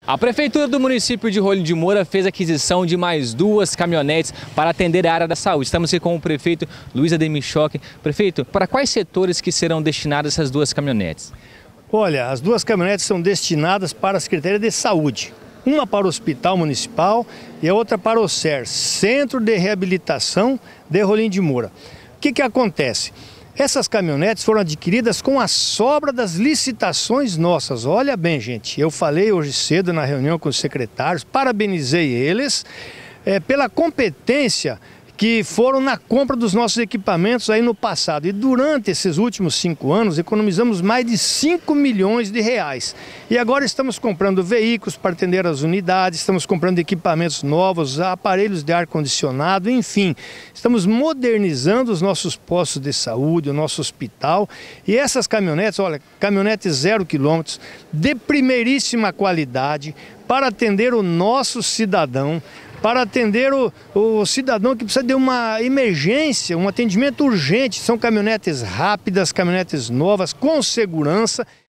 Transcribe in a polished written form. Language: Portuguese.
A Prefeitura do município de Rolim de Moura fez aquisição de mais 2 caminhonetes para atender a área da saúde. Estamos aqui com o prefeito Luiz Ademir Choque. Prefeito, para quais setores que serão destinadas essas 2 caminhonetes? Olha, as 2 caminhonetes são destinadas para a Secretaria de Saúde. Uma para o Hospital Municipal e a outra para o CER, Centro de Reabilitação de Rolim de Moura. O que acontece? Essas caminhonetes foram adquiridas com a sobra das licitações nossas. Olha bem, gente, eu falei hoje cedo na reunião com os secretários, parabenizei eles pela competência que foram na compra dos nossos equipamentos aí no passado. E durante esses últimos 5 anos, economizamos mais de 5 milhões de reais. E agora estamos comprando veículos para atender as unidades, estamos comprando equipamentos novos, aparelhos de ar-condicionado, enfim. Estamos modernizando os nossos postos de saúde, o nosso hospital. E essas caminhonetes, olha, caminhonetes 0 quilômetros, de primeiríssima qualidade, para atender o nosso cidadão, para atender o cidadão que precisa de uma emergência, um atendimento urgente. São caminhonetes rápidas, caminhonetes novas, com segurança.